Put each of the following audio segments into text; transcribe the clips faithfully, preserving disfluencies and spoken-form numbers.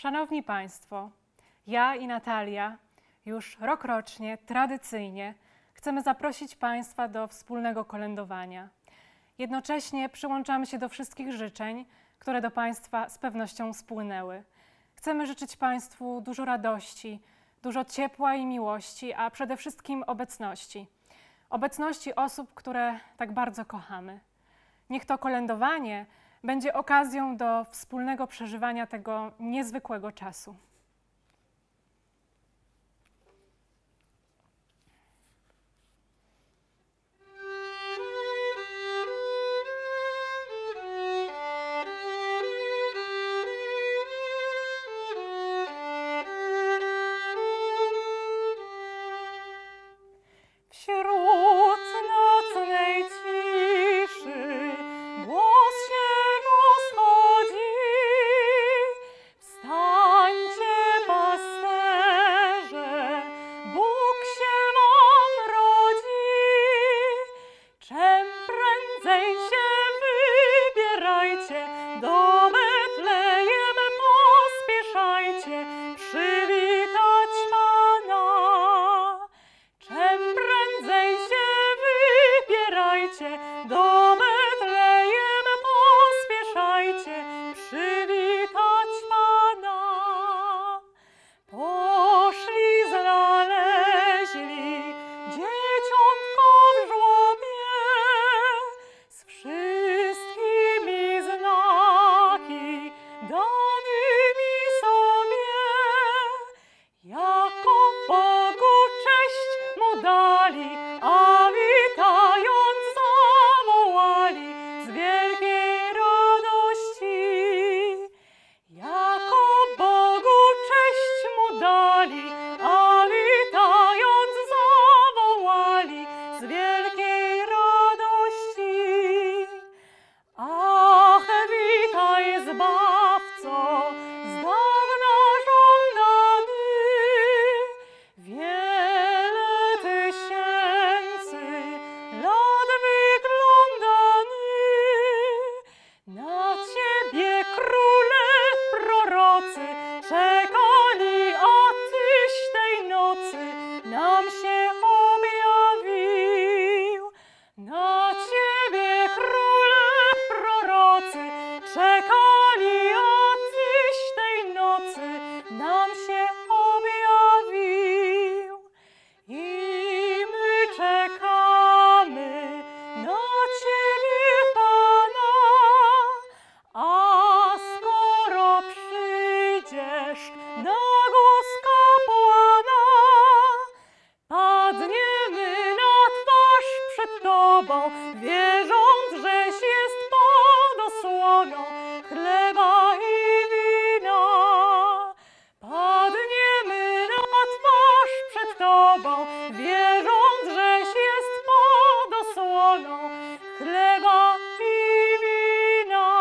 Szanowni Państwo, ja i Natalia już rokrocznie, tradycyjnie chcemy zaprosić Państwa do wspólnego kolędowania. Jednocześnie przyłączamy się do wszystkich życzeń, które do Państwa z pewnością spłynęły. Chcemy życzyć Państwu dużo radości, dużo ciepła i miłości, a przede wszystkim obecności. Obecności osób, które tak bardzo kochamy. Niech to kolędowanie będzie okazją do wspólnego przeżywania tego niezwykłego czasu. Wierząc, żeś jest pod osłoną chleba i wina, padniemy na twarz przed Tobą, wierząc, żeś jest pod osłoną chleba i wina.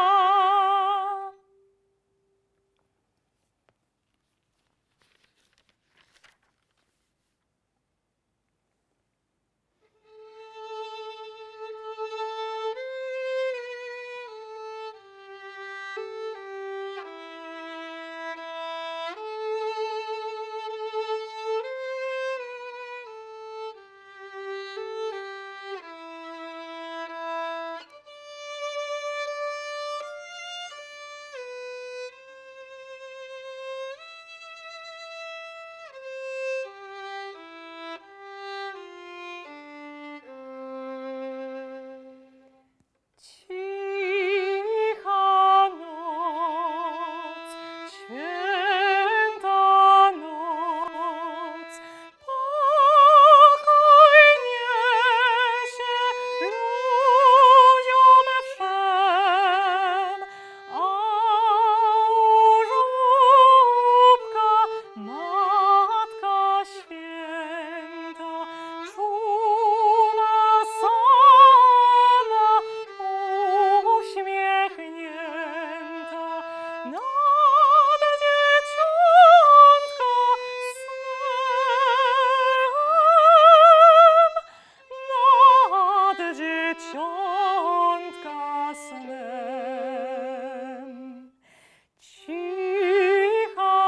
Dzieciątka snem, cicha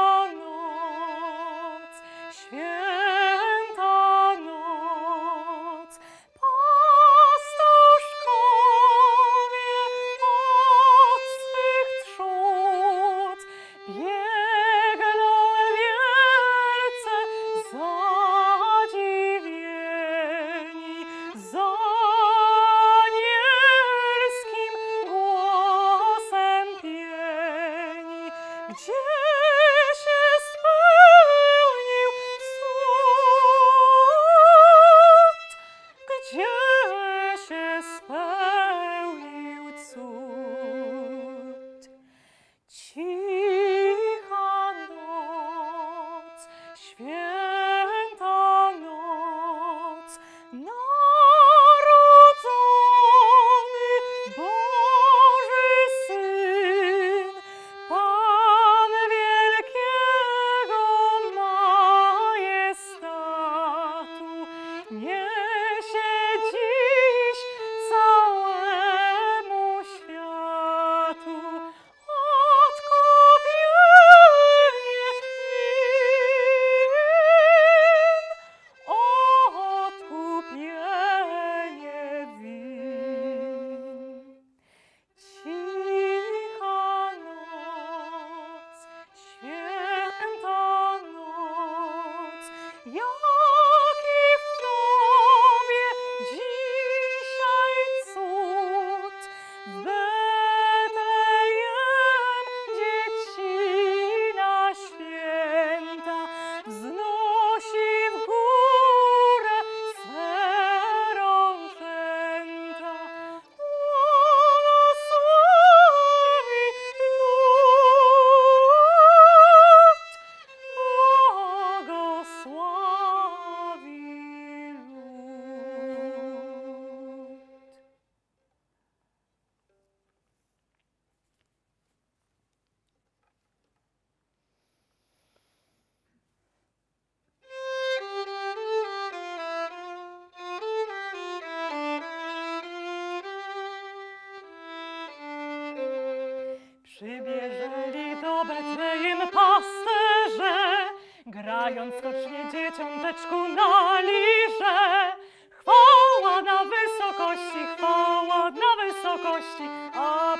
gdzie się spełnił cud, gdzie się spełnił cud. Cicha noc, święta noc, narodzony Boży Syn, Pan wielkiego majestatu, niesie dziś całemu światu odkupienie win, odkupienie win. Cicha noc, święta noc, jaki w Tobie dzisiaj cud. W Betlejem dziecina święta wznosi w górę swe rączęta. Błogosławi lud, błogosławi lud. Przybieżeli do Betlejem pasterze, grając skocznie dzieciąteczku na lirze. Chwała na wysokości, chwała na wysokości, a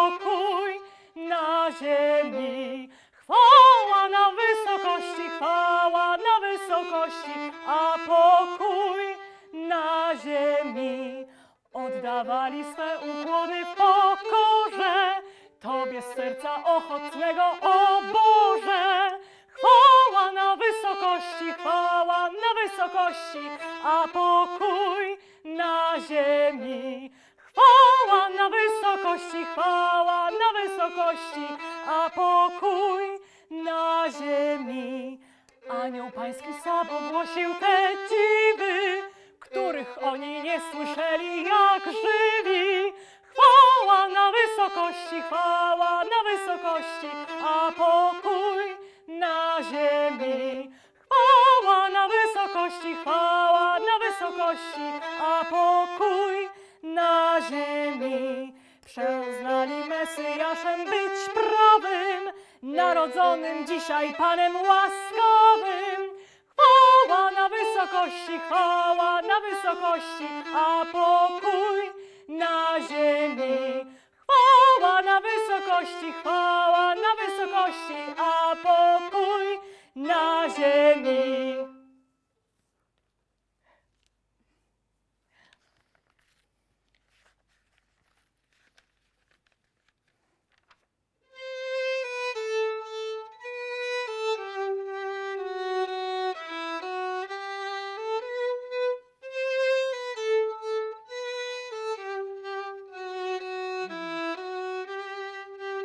pokój na ziemi. Chwała na wysokości, chwała na wysokości, a pokój na ziemi. Oddawali swe ukłony w pokorze Tobie z serca ochotnego, o Boże. Chwała na wysokości, chwała na wysokości, a pokój na ziemi. Chwała na wysokości, chwała na wysokości, a pokój na ziemi. Anioł Pański sam ogłosił te dziwy, których oni nie słyszeli jak żywi. Chwała na wysokości, chwała na wysokości, a pokój na ziemi. Chwała na wysokości, chwała na wysokości, a pokój na ziemi. Przeznali Mesjaszem być prawym, narodzonym dzisiaj Panem łaskawym. Chwała na wysokości, chwała na wysokości, a pokój na ziemi. Chwała na wysokości, chwała na wysokości, a pokój na ziemi.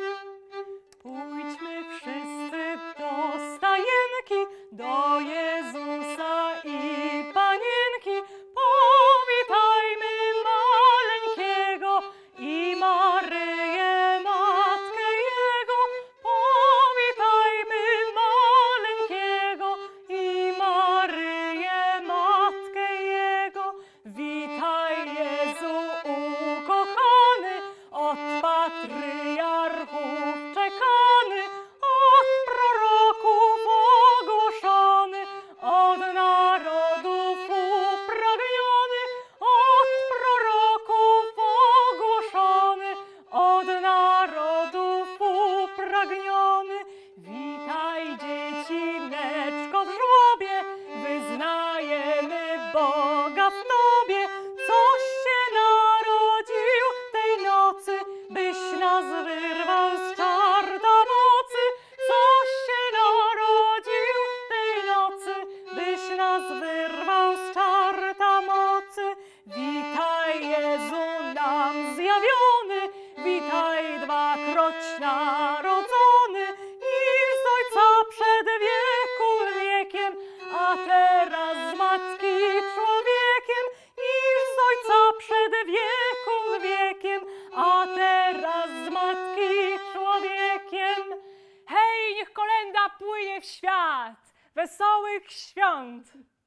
Pójdźmy wszyscy do stajenki, do Jezusa. narodzony, iż z ojca przed wieku wiekiem, a teraz z matki człowiekiem, iż z ojca przed wieku wiekiem, a teraz z matki człowiekiem. Hej, niech kolenda płynie w świat! Wesołych świąt!